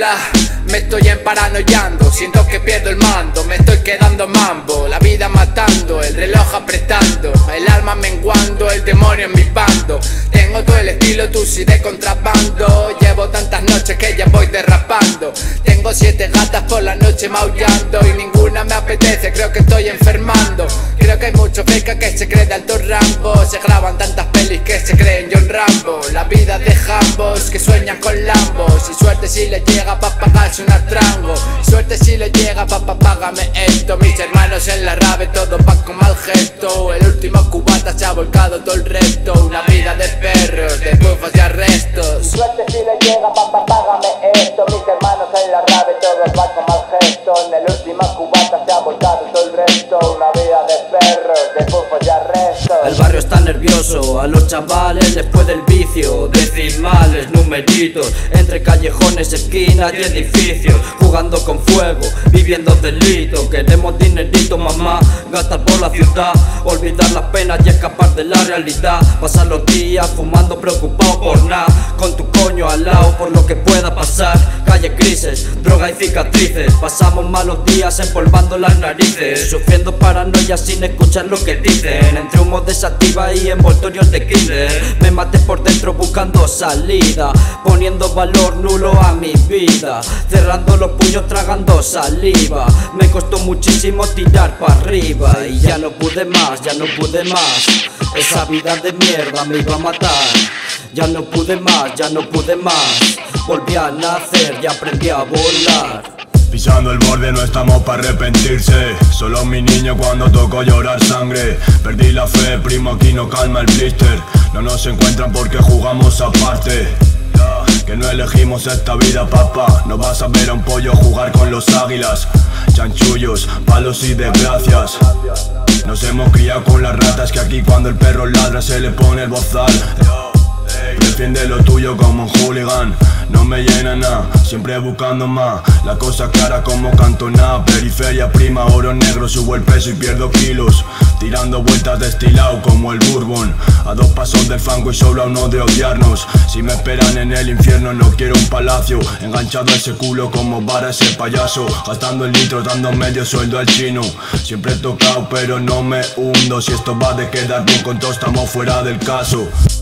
niebla me estoy emparanoiando, siento que pierdo el mando, me estoy quedando mambo. La vida matando, el reloj apretando, el alma menguando, el demonio en mi bando. Tengo todo el estilo, tú sí de contrabando. Llevo tantas noches que ya voy derrapando. Tengo 7 gatas por la noche maullando y ninguna me apetece, creo que estoy enfermando. Creo que hay muchos becas que se creen de alto Rambo. Se graban tantas pelis que se creen John Rambo. La vida de jambos que sueñan con Lambos. Y suerte si le llega pa' pagarse un atrango. Suerte si le llega papá, págame esto. Mis hermanos en la rave, todos van con mal gesto. El último cubata se ha volcado todo el resto. Una vida de perros, de bufos y arrestos. Suerte si le llega papá, págame esto. Mis hermanos en la rave, todos van con mal gesto. En el último cubata se ha volcado todo el resto. Una vida de perros, de bufos y arrestos. El barrio está nervioso, a los chavales después del vicio. Decimales, numeritos, entre callejones, esquinas y edificios. Jugando con fuego, viviendo delito. Queremos dinerito, mamá, gastar por la ciudad. Olvidar las penas y escapar de la realidad. Pasar los días fumando, preocupado por nada. Con tu coño al lado por lo que pueda pasar. Calle, crisis, droga y cicatrices. Pasamos malos días empolvando las narices. Sufriendo paranoia sin escuchar lo que dicen. Entre humo de sativa y envoltorios de killer. Me maté por dentro buscando salida, poniendo valor nulo a mi vida. Cerrando los puños, tragando saliva. Me costó muchísimo tirar para arriba. Y ya no pude más, ya no pude más. Esa vida de mierda me iba a matar. Ya no pude más, ya no pude más. Volví a nacer y aprendí a volar. Pisando el borde no estamos para arrepentirse. Solo mi niño cuando tocó llorar sangre. Perdí la fe, primo, aquí no calma el blister. No nos encuentran porque jugamos aparte. Que no elegimos esta vida, papá. No vas a ver a un pollo jugar con los águilas. Chanchullos, palos y desgracias. Nos hemos criado con las ratas, que aquí cuando el perro ladra se le pone el bozal. Defiende lo tuyo como un hooligan. No me llena nada, siempre buscando más. La cosa clara como Cantona. Periferia prima, oro negro, subo el peso y pierdo kilos. Tirando vueltas destilado como el bourbon. A 2 pasos del fango y solo a uno de odiarnos. Si me esperan en el infierno no quiero un palacio. Enganchado a ese culo como vara ese payaso. Gastando el litro, dando medio sueldo al chino. Siempre he tocado pero no me hundo. Si esto va de quedar bien con todo estamos fuera del caso.